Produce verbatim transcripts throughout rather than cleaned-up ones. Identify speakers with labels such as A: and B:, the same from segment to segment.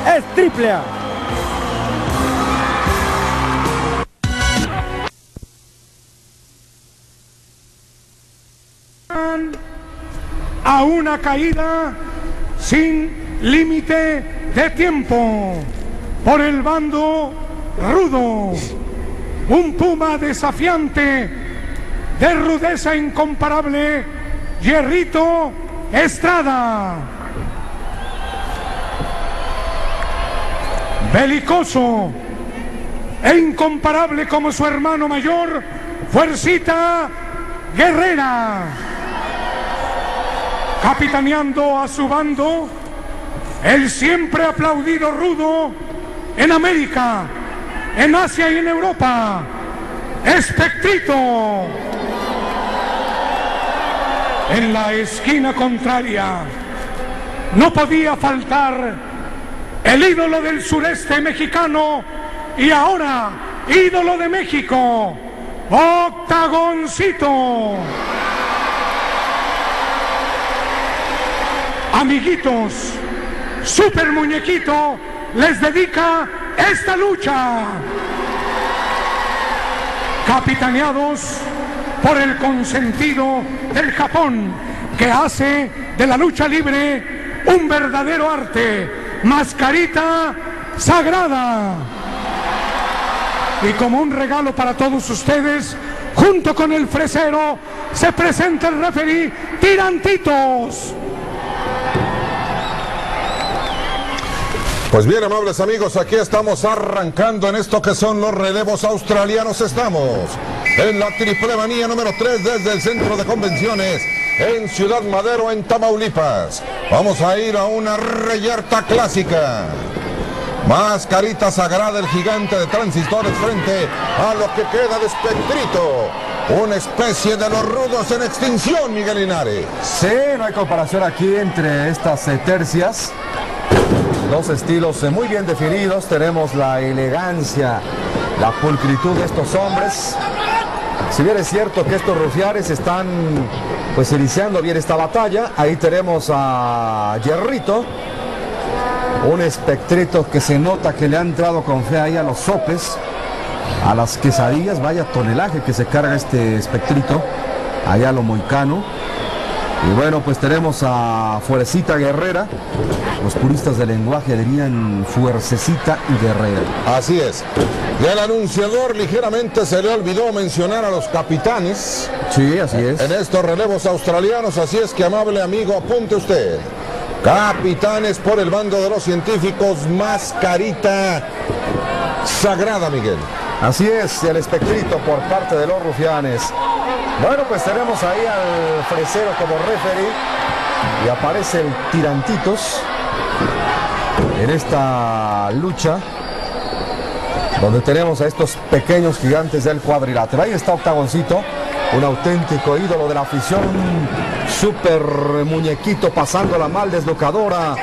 A: es triple A. A una caída sin límite de tiempo por el bando rudo, un puma desafiante de rudeza incomparable, Hierrito Estrada. Belicoso e incomparable como su hermano mayor, Fuercita Guerrera. Capitaneando a su bando, el siempre aplaudido rudo en América, en Asia y en Europa, Espectrito. En la esquina contraria no podía faltar el ídolo del sureste mexicano y ahora ídolo de México, Octagoncito. Amiguitos, Super Muñequito les dedica esta lucha. Capitaneados por el consentido del Japón, que hace de la lucha libre un verdadero arte, Mascarita Sagrada. Y como un regalo para todos ustedes, junto con el fresero, se presenta el referí Tirantitos.
B: Pues bien, amables amigos, aquí estamos arrancando en esto que son los relevos australianos. Estamos en la Triple Manía número tres desde el Centro de Convenciones en Ciudad Madero, en Tamaulipas. Vamos a ir a una reyerta clásica. Mascarita Sagrada, el gigante de transistores frente a lo que queda de Espectrito. Una especie de los rudos en extinción, Miguel Linares.
C: Sí, no hay comparación aquí entre estas eh, tercias. Dos estilos muy bien definidos. Tenemos la elegancia, la pulcritud de estos hombres. Si bien es cierto que estos rufianes están pues iniciando bien esta batalla, ahí tenemos a Hierrito, un Espectrito que se nota que le ha entrado con fe ahí a los sopes, a las quesadillas. Vaya tonelaje que se carga este Espectrito, allá a lo moicano. Y bueno, pues tenemos a Fuercita Guerrera. Los puristas del lenguaje dirían Fuercecita y Guerrera.
B: Así es. Y al anunciador ligeramente se le olvidó mencionar a los capitanes.
C: Sí, así es.
B: En estos relevos australianos, así es que, amable amigo, apunte usted. Capitanes por el bando de los científicos, Mascarita Sagrada, Miguel.
C: Así es, el Espectrito por parte de los rufianes. Bueno, pues tenemos ahí al fresero como referee y aparece el Tirantitos en esta lucha donde tenemos a estos pequeños gigantes del cuadrilátero. Ahí está Octagoncito, un auténtico ídolo de la afición, un super muñequito pasándola mal, deslocadora.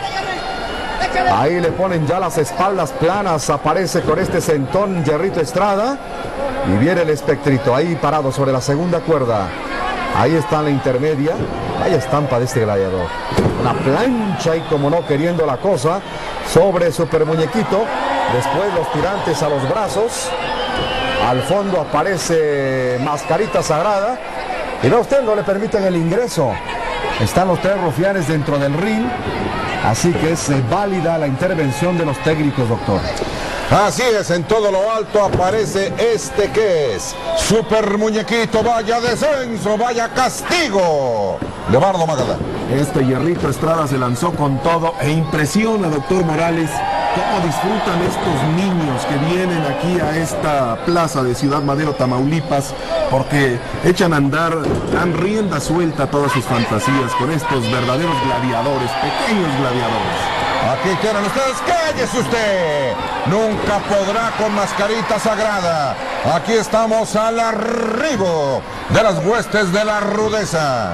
C: Ahí le ponen ya las espaldas planas, aparece con este centón Hierrito Estrada. Y viene el Espectrito ahí parado sobre la segunda cuerda. Ahí está en la intermedia. Vaya estampa de este gladiador. Una plancha y como no queriendo la cosa sobre Super Muñequito. Después los tirantes a los brazos. Al fondo aparece Mascarita Sagrada. Y no, usted no le permiten el ingreso. Están los tres rufianes dentro del ring. Así que es válida la intervención de los técnicos, doctor.
B: Así es, en todo lo alto aparece este que es Super Muñequito. Vaya descenso, vaya castigo. Leonardo Magadán.
D: Este Hierrito Estrada se lanzó con todo e impresiona, doctor Morales, cómo disfrutan estos niños que vienen aquí a esta plaza de Ciudad Madero, Tamaulipas, porque echan a andar, dan rienda suelta a todas sus fantasías con estos verdaderos gladiadores, pequeños gladiadores.
B: Aquí quieren ustedes, cállese usted. Nunca podrá con Mascarita Sagrada. Aquí estamos al arribo de las huestes de la rudeza.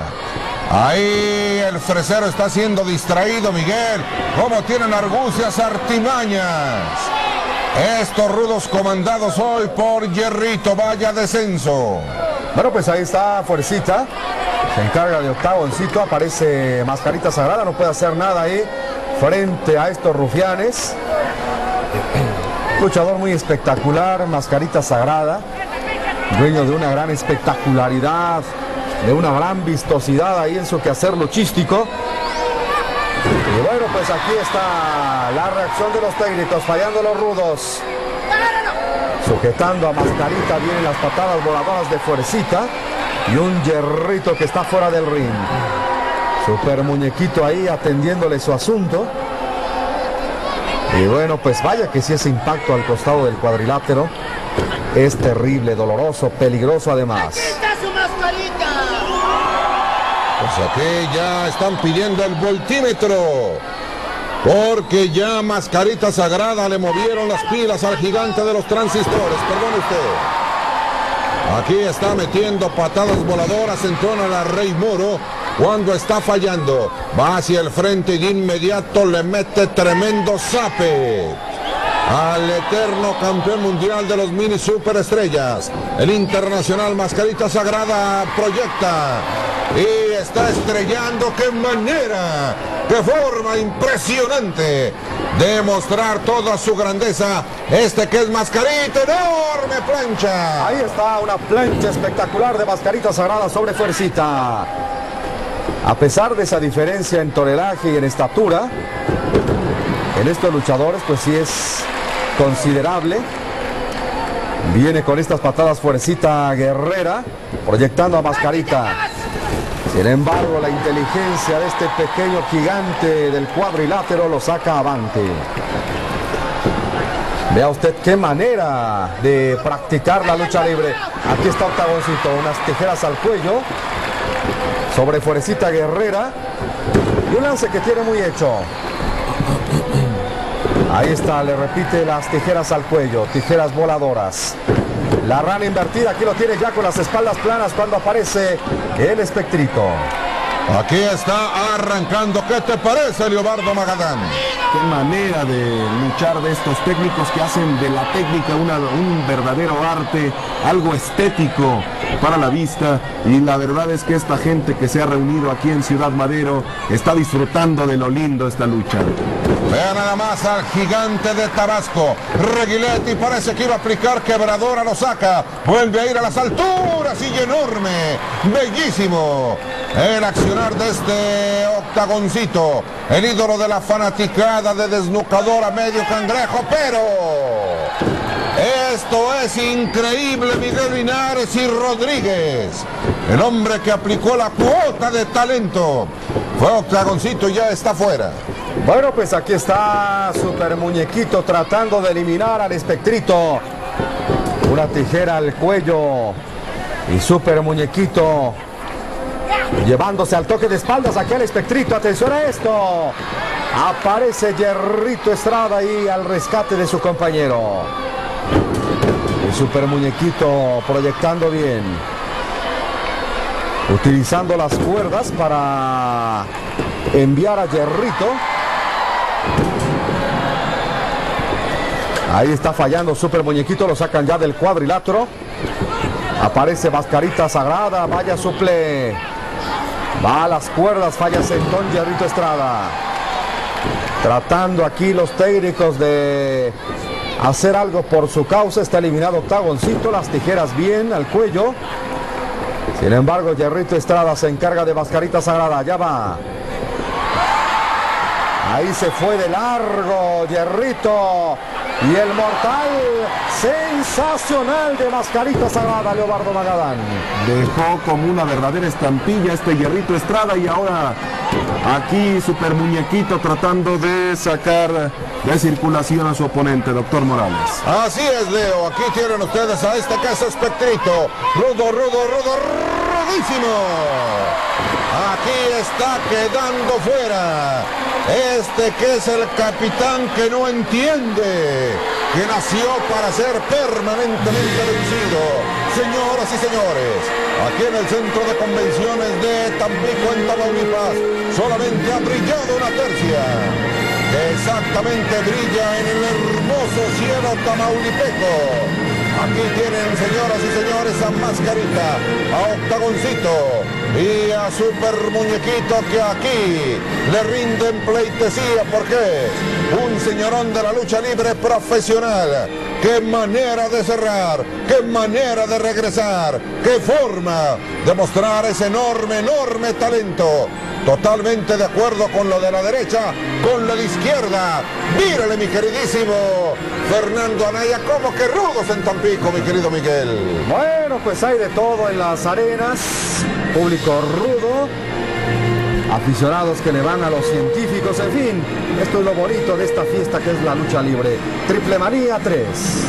B: Ahí el fresero está siendo distraído, Miguel. Como tienen argucias, artimañas. Estos rudos comandados hoy por Hierrito, vaya descenso.
C: Bueno, pues ahí está Fuercita. Se encarga de Octagoncito, aparece Mascarita Sagrada, no puede hacer nada ahí frente a estos rufianes. Luchador muy espectacular, mascarita sagrada, dueño de una gran espectacularidad, de una gran vistosidad ahí en su quehacer luchístico. Y bueno, pues aquí está la reacción de los técnicos, fallando los rudos. Sujetando a Mascarita, vienen las patadas voladoras de Fuercita. Y un Hierrito que está fuera del ring. Super Muñequito ahí atendiéndole su asunto. Y bueno, pues vaya que si ese impacto al costado del cuadrilátero es terrible, doloroso, peligroso además.
E: ¡Aquí está su mascarita!
B: Pues aquí ya están pidiendo el voltímetro, porque ya Mascarita Sagrada le movieron las pilas al gigante de los transistores. Perdone usted. Aquí está metiendo patadas voladoras en torno a la Rey Moro. Cuando está fallando, va hacia el frente y de inmediato le mete tremendo zape al eterno campeón mundial de los mini superestrellas. El internacional Mascarita Sagrada proyecta y está estrellando. ¡Qué manera! ¡Qué forma impresionante de mostrar toda su grandeza! Este que es Mascarita, enorme plancha.
C: Ahí está una plancha espectacular de Mascarita Sagrada sobre Fuercita. A pesar de esa diferencia en tonelaje y en estatura, en estos luchadores pues sí es considerable. Viene con estas patadas Fuercita Guerrera, proyectando a Mascarita. Sin embargo, la inteligencia de este pequeño gigante del cuadrilátero lo saca avante. Vea usted qué manera de practicar la lucha libre. Aquí está Octagoncito, unas tijeras al cuello sobre Fuercita Guerrera. Y un lance que tiene muy hecho. Ahí está, le repite las tijeras al cuello, tijeras voladoras. La rana invertida, aquí lo tiene ya con las espaldas planas cuando aparece el Espectrito.
B: Aquí está arrancando. ¿Qué te parece, Leobardo Magadán?
D: Qué manera de luchar de estos técnicos que hacen de la técnica una, un verdadero arte, algo estético para la vista. Y la verdad es que esta gente que se ha reunido aquí en Ciudad Madero está disfrutando de lo lindo esta lucha.
B: Vean nada más al gigante de Tabasco. Reguiletti parece que iba a aplicar quebradora, lo saca. Vuelve a ir a las alturas y enorme. Bellísimo el accionar de este Octagoncito, el ídolo de la fanaticada de Desnucadora Medio Cangrejo. Pero esto es increíble. Miguel Linares y Rodríguez, el hombre que aplicó la cuota de talento, fue Octagoncito y ya está fuera.
C: Bueno, pues aquí está Super Muñequito tratando de eliminar al Espectrito. Una tijera al cuello y Super Muñequito llevándose al toque de espaldas aquí al Espectrito. Atención a esto. Aparece Hierrito Estrada ahí al rescate de su compañero. El Super Muñequito proyectando bien, utilizando las cuerdas para enviar a Hierrito. Ahí está fallando Super Muñequito, lo sacan ya del cuadrilátero. Aparece Mascarita Sagrada, vaya suple. Va a las cuerdas, falla Sentón Hierrito Estrada. Tratando aquí los técnicos de hacer algo por su causa. Está eliminado Octagoncito, las tijeras bien al cuello. Sin embargo, Hierrito Estrada se encarga de Mascarita Sagrada, ya va. Ahí se fue de largo Hierrito. Y el mortal sensacional de Mascarita Sagrada, Leobardo Magadán.
D: Dejó como una verdadera estampilla este Hierrito Estrada. Y ahora aquí Super Muñequito tratando de sacar de circulación a su oponente, doctor Morales.
B: Así es, Leo. Aquí tienen ustedes a este que es Espectrito. Rudo, rudo, rudo, rudísimo. Aquí está quedando fuera este que es el capitán que no entiende, que nació para ser permanentemente vencido. Señoras y señores, aquí en el centro de convenciones de Tampico, en Tamaulipas, solamente ha brillado una tercia, que exactamente brilla en el hermoso cielo tamaulipeco. Aquí tienen, señoras y señores, a Mascarita, a Octagoncito, y a Super Muñequito, que aquí le rinden pleitesía porque un señorón de la lucha libre profesional. Qué manera de cerrar, qué manera de regresar, qué forma de mostrar ese enorme, enorme talento. Totalmente de acuerdo con lo de la derecha, con lo de izquierda. Mírale, mi queridísimo Fernando Anaya, como que rudos en Tampico, mi querido Miguel.
C: Bueno, pues hay de todo en las arenas, público rudo, aficionados que le van a los científicos, en fin, esto es lo bonito de esta fiesta que es la lucha libre. Triple Manía tres.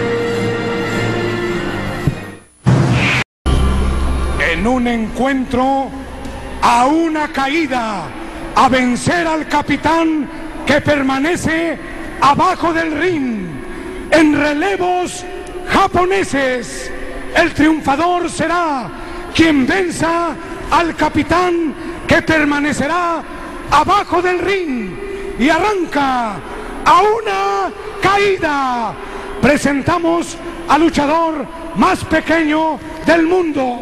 A: En un encuentro a una caída, a vencer al capitán que permanece abajo del ring. En relevos japoneses, el triunfador será quien venza al capitán que permanecerá abajo del ring. Y arranca a una caída. Presentamos al luchador más pequeño del mundo,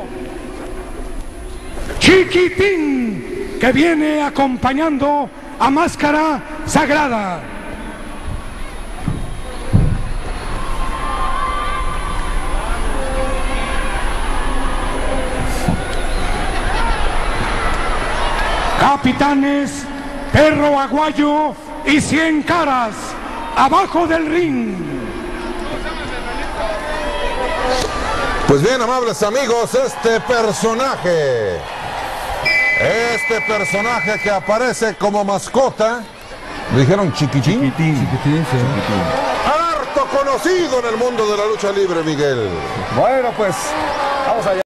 A: Chiquitín, que viene acompañando a Máscara Sagrada. Capitanes Perro Aguayo y Cien Caras, abajo del ring.
B: Pues bien, amables amigos, este personaje, este personaje que aparece como mascota, ¿le dijeron Chiquitín?
D: Chiquitín.
C: Chiquitín, sí.
D: Chiquitín.
B: Harto conocido en el mundo de la lucha libre, Miguel.
C: Bueno, pues vamos allá.